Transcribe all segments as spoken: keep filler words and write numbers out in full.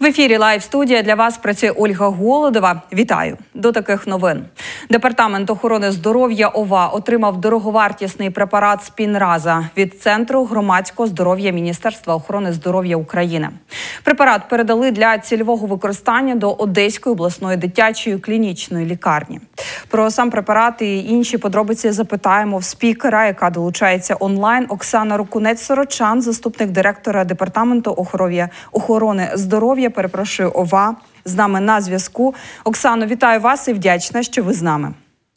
В ефірі Лайв-студія для вас працює Ольга Голодова. Вітаю! До таких новин. Департамент охорони здоров'я ОВА отримав дороговартісний препарат «Спінраза» від Центру громадського здоров'я Міністерства охорони здоров'я України. Препарат передали для цільового використання до Одеської обласної дитячої клінічної лікарні. Про сам препарат і інші подробиці запитаємо в спікера, яка долучається онлайн. Оксана Рокунець-Сорочан, заступник директора Департаменту охорони здоров'я, перепрошую, ОВА, з нами на зв'язку. Оксано, вітаю вас і вдячна, що ви з нами.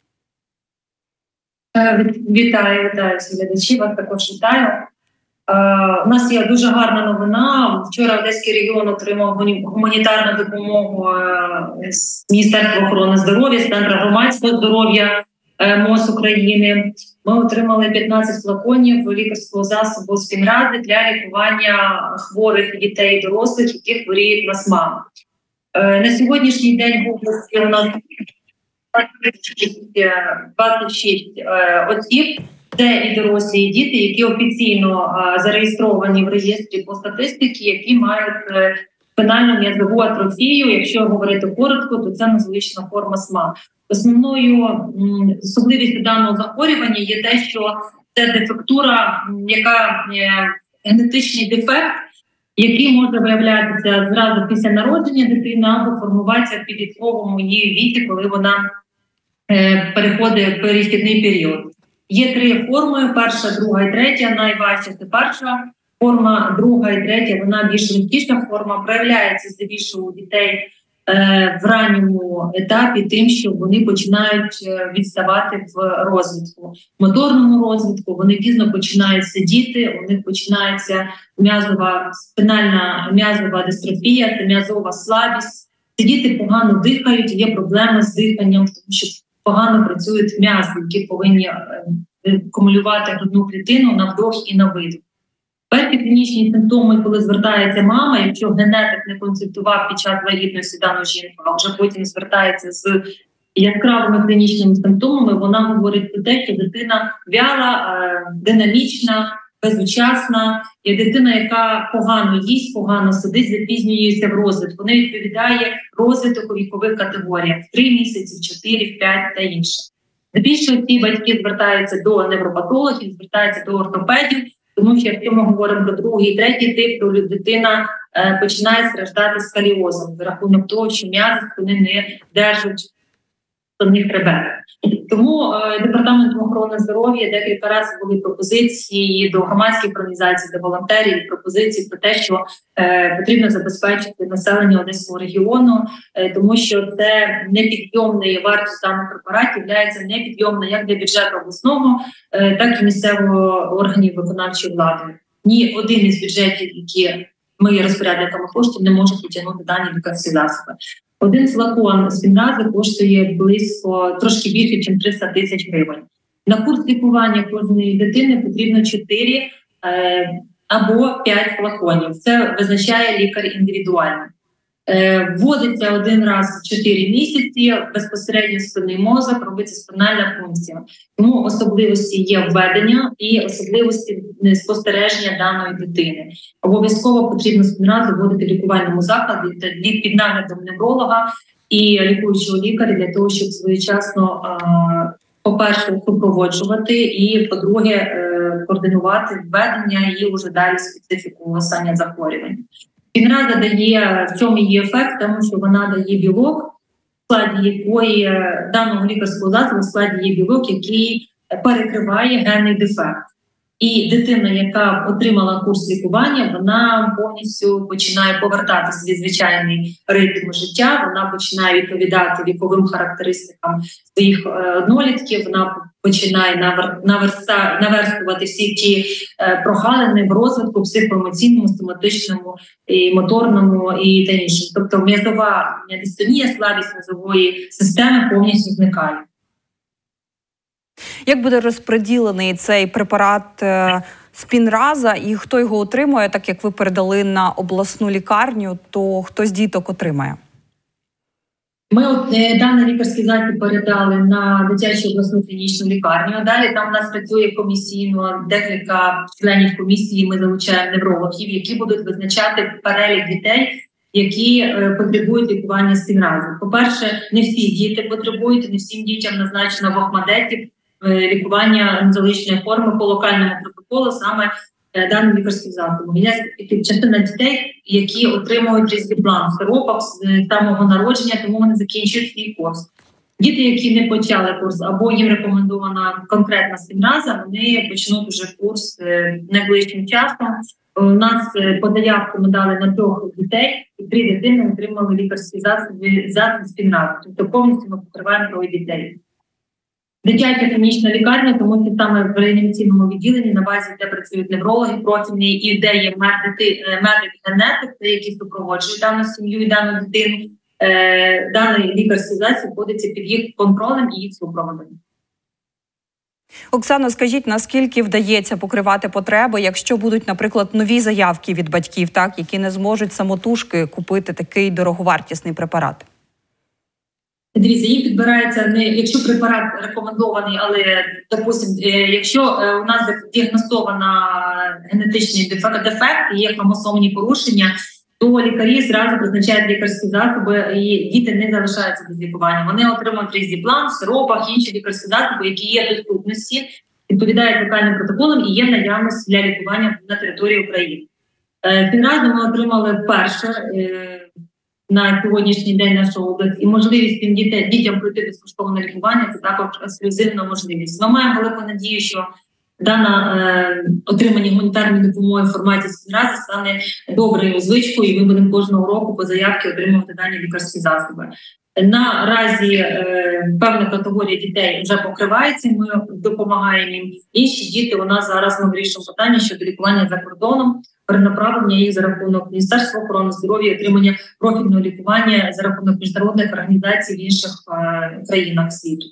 Вітаю, вітаю всіх глядачів, вас також вітаю. У нас є дуже гарна новина. Вчора Одеський регіон отримав гуманітарну допомогу з Міністерства охорони здоров'я, з Центру громадського здоров'я МОЗ України. Ми отримали п'ятнадцять флаконів лікарського засобу «Спінрази» для лікування хворих дітей і дорослих, які хворіють на СМА. На сьогоднішній день в області у нас двадцять шість осіб. Це і дорослі, і діти, які офіційно зареєстровані в реєстрі по статистиці, які мають спинальну м'язову атрофію. Якщо говорити коротко, то це нозологічна форма СМА. Основною особливістю даного захворювання є те, що це дефектура, яка генетичний дефект, який може виявлятися зразу після народження дитини або формуватися в підлітковому її віці, коли вона переходить перехідний період. Є три форми: перша, друга і третя. Найважча – це перша форма, друга і третя – вона більш легкіша форма. Проявляється здебільшого у дітей в ранньому етапі тим, що вони починають відставати в розвитку, в моторному розвитку, вони пізно починають сидіти, у них починається м'язова, спинальна м'язова дистрофія, це м'язова слабість. Ці діти погано дихають, є проблеми з диханням, тому що погано працюють м'язи, які повинні акумулювати грудну клітину на вдох і на видох. Перші клінічні симптоми, коли звертається мама, якщо генетик не консультував під час вагітності дану жінку, а вже потім звертається з яскравими клінічними симптомами, вона говорить про те, що дитина вяла, динамічна, безучасна, є дитина, яка погано їсть, погано сидить, запізнюється в розвитку. Вона відповідає розвиток у вікових категоріях – три місяці, чотири, п'ять та інше. Здебільшого ці батьки звертаються до невропатологів, звертаються до ортопедів, тому що якщо ми говоримо про другий і третій тип, то дитина е, починає страждати сколіозом за рахунок того, що м'язи вони не держать них хребет. Тому е, Департаментом охорони здоров'я декілька разів були пропозиції до громадських організацій, до волонтерів, пропозиції про те, що е, потрібно забезпечити населення Одеського регіону, е, тому що це непідйомна вартість даних препаратів, являється непідйомна як для бюджету обласного, е, так і місцевого органів виконавчої влади. Ні один із бюджетів, які ми є розпорядниками коштів, не може потягнути дані лікарські засоби. Один флакон «Спінрази» коштує близько, трошки більше, ніж триста тисяч гривень. На курс лікування кожної дитини потрібно чотири е, або п'ять флаконів. Це визначає лікар індивідуально. Е, вводиться один раз в чотири місяці, безпосередньо в спинний мозок, робиться спинальна функція. Тому особливості є введення і особливості спостереження даної дитини. Обов'язково потрібно «Спінразу» вводити в лікувальному закладі під наглядом невролога і лікуючого лікаря для того, щоб своєчасно, по-перше, супроводжувати і, по-друге, координувати введення і вже далі специфіку висання захворювань. «Спінраза» дає, в цьому її ефект, тому що вона дає білок, в складі якої даного лікарського засобу в складі є білок, який перекриває генний дефект. І дитина, яка отримала курс лікування, вона повністю починає повертати свій звичайний ритм життя, вона починає відповідати віковим характеристикам своїх однолітків, вона починає наверста, наверстувати всі ті прогалини в розвитку психоемоційному, соматичному, і моторному і та іншому. Тобто м'язова дистонія, слабість м'язової системи повністю зникає. Як буде розподілений цей препарат «Спінраза» і хто його отримує, так як ви передали на обласну лікарню, то хто з діток отримає? Ми от, е, даний лікарський засіб передали на дитячу обласну клінічну лікарню. Далі там у нас працює комісійно декілька членів комісії, ми залучаємо неврологів, які будуть визначати перелік дітей, які е, потребують лікування спінразу. По-перше, не всі діти потребують, не всім дітям назначено в Охмадеті е, лікування незалежної форми по локальному протоколу саме е, даним лікарським засобом. Є частина дітей, які отримують різний-план в сиропах з е, самого народження, тому вони закінчують свій курс. Діти, які не почали курс, або їм рекомендована конкретна спінраза, вони почнуть уже курс е, найближчим часом. У нас по заявку ми дали на трьох дітей, і три дитини отримали лікарські засоби засіб спінразу. Тобто повністю ми покриваємо троє дітей. Дитяча клінічна лікарня, тому що саме в реанімаційному відділенні на базі, де працюють неврологи профільні і де є медик-генетик, які супроводжують дану сім'ю і дану дитину, е, даний лікарський засіб входиться під їх контролем і їх супроводом. Оксано, скажіть, наскільки вдається покривати потреби, якщо будуть, наприклад, нові заявки від батьків, так, які не зможуть самотужки купити такий дороговартісний препарат? Дивіться, їм підбирається не якщо препарат рекомендований, але допустим, якщо у нас діагностована генетичний дефект, є хромосомні порушення, то лікарі зразу призначають лікарські засоби, і діти не залишаються без лікування. Вони отримують різні-план, в сиропах, інші лікарські засоби, які є в доступності, відповідають локальним протоколам і є наявність для лікування на території України. Спінразу ми отримали вперше на сьогоднішній день нашу область, і можливість тим дітям, дітям пройти безкоштовне лікування – це також ексклюзивна можливість. Ми маємо велику надію, що дана е, отримання гуманітарної допомоги в форматі спінрази стане доброю звичкою, і ми будемо кожного року по заявці отримувати дані лікарські засоби. Наразі е, певна категорія дітей вже покривається, ми допомагаємо їм. Інші діти у нас зараз ми вирішуємо питання щодо лікування за кордоном, перенаправлення їх за рахунок Міністерства охорони здоров'я, отримання профільного лікування за рахунок міжнародних організацій в інших е, країнах світу.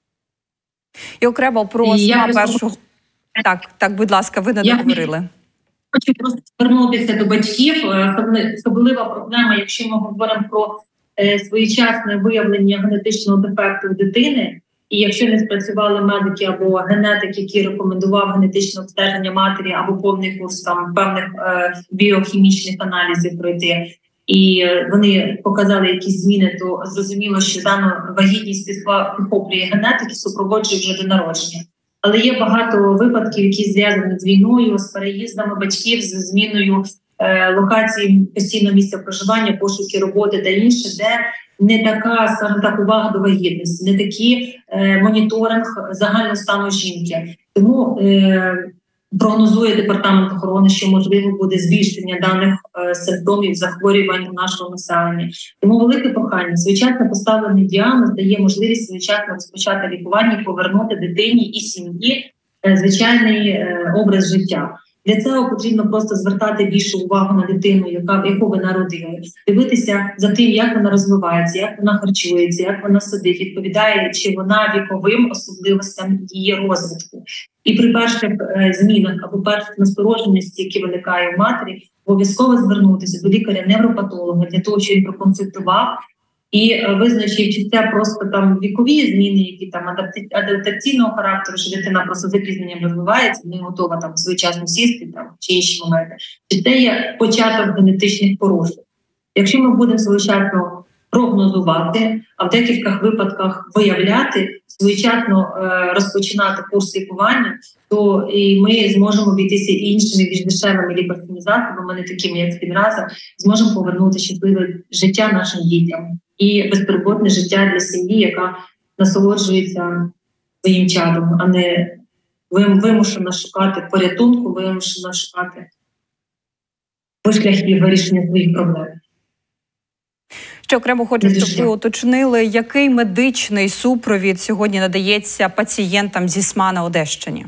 І окремо про сама першу... Так, так, будь ласка, ви не договорили. Хочу просто звернутися до батьків. Особлива проблема, якщо ми говоримо про е, своєчасне виявлення генетичного дефекту у дитини, і якщо не спрацювали медики або генетик, який рекомендував генетичне обстеження матері або повний курс там певних е, біохімічних аналізів пройти, і вони показали якісь зміни, то зрозуміло, що дану вагітність підхоплює генетик і супроводжує вже до народження. Але є багато випадків, які зв'язані з війною, з переїздами батьків, з зміною е, локації постійного місця проживання, пошуки роботи та інше, де не така, скажімо так, увага до вагітності, не такий е, моніторинг загального стану жінки. Тому е, прогнозує департамент охорони, що можливо буде збільшення даних е, симптомів захворювань у нашого населення. Тому велике прохання, своєчасно поставлений діагноз дає можливість своєчасно розпочати лікування і повернути дитині і сім'ї е, звичайний е, образ життя. Для цього потрібно просто звертати більшу увагу на дитину, яка, яку ви народили, дивитися за тим, як вона розвивається, як вона харчується, як вона сидить, відповідає, чи вона віковим особливостям її розвитку. І при перших е, змінах або перших настороженості, які виникають у матері, обов'язково звернутися до лікаря-невропатолога для того, щоб він проконсультував і е, визначив, чи це просто там вікові зміни, які там адапті... адаптаційного характеру, що дитина просто запізненням розвивається, не готова там своєчасно сісти там чи інші моменти, чи це є початок генетичних порушень. Якщо ми будемо своєчасно прогнозувати, а в декількох випадках виявляти, своєчасно е, розпочинати курс лікування, то і ми зможемо обійтися іншими більш дешевими лікарськими засобами, не такими, як спінраза, зможемо повернути щасливе життя нашим дітям і безтурботне життя для сім'ї, яка насолоджується своїм чадом, а не вимушена шукати порятунку, вимушена шукати шляхів вирішення своїх проблем. Ще окремо хочу, щоб ви уточнили, який медичний супровід сьогодні надається пацієнтам зі СМА на Одещині?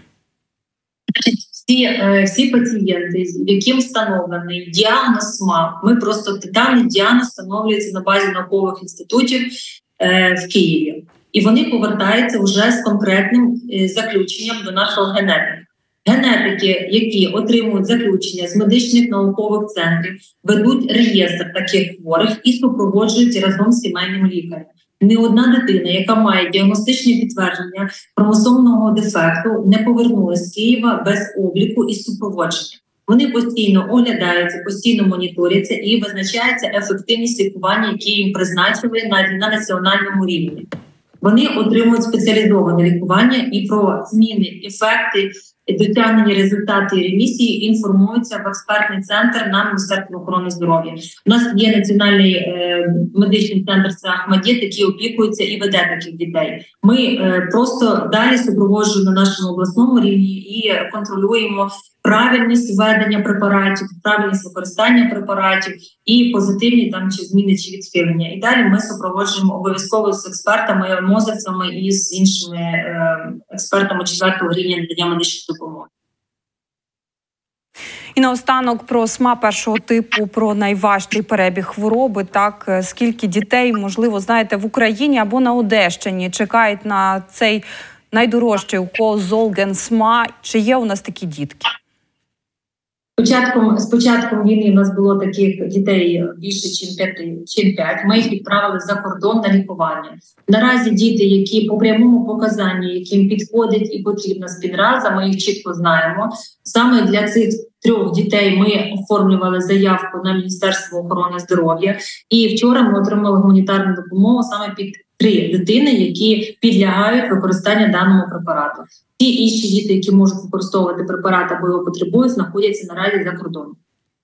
Всі, всі пацієнти, яким встановлений діагноз СМА, ми просто даний діагноз встановлюється на базі наукових інститутів е, в Києві. І вони повертаються вже з конкретним е, заключенням до нашого генетика. Генетики, які отримують заключення з медичних наукових центрів, ведуть реєстр таких хворих і супроводжують разом з сімейним лікарем. Ні одна дитина, яка має діагностичне підтвердження хромосомного дефекту, не повернулася з Києва без обліку і супроводження. Вони постійно оглядаються, постійно моніторяться і визначається ефективність лікування, які їм призначили на, на національному рівні. Вони отримують спеціалізоване лікування і про зміни, ефекти, досягнення результатів ремісії інформуються в експертний центр на Міністерство охорони здоров'я. У нас є національний е, медичний центр це Ахмадєт, який опікується і веде таких дітей. Ми е, просто далі супроводжуємо на нашому обласному рівні і контролюємо правильність введення препаратів, правильність використання препаратів і позитивні там чи зміни чи відхилення. І далі ми супроводжуємо обов'язково з експертами, мозицями і з іншими е, експертами четвертого рівня надання медичної допомоги. І наостанок про СМА першого типу, про найважчий перебіг хвороби. Так, скільки дітей, можливо, знаєте, в Україні або на Одещині чекають на цей найдорожчий укол Золген-СМА? Чи є у нас такі дітки? Початком, з початком війни у нас було таких дітей більше, ніж п'ять. Ми їх відправили за кордон на лікування. Наразі діти, які по прямому показанню, яким підходить і потрібна спінраза, ми їх чітко знаємо. Саме для цих трьох дітей ми оформлювали заявку на Міністерство охорони здоров'я. І вчора ми отримали гуманітарну допомогу саме під три дитини, які підлягають використанню даного препарату. Ті інші діти, які можуть використовувати препарат або його потребують, знаходяться наразі за кордоном.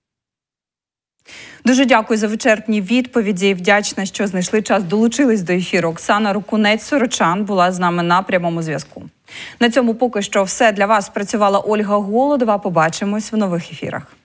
Дуже дякую за вичерпні відповіді. Вдячна, що знайшли час, долучились до ефіру. Оксана Рукунець-Сорочан була з нами на прямому зв'язку. На цьому поки що все. Для вас працювала Ольга Голодова. Побачимось в нових ефірах.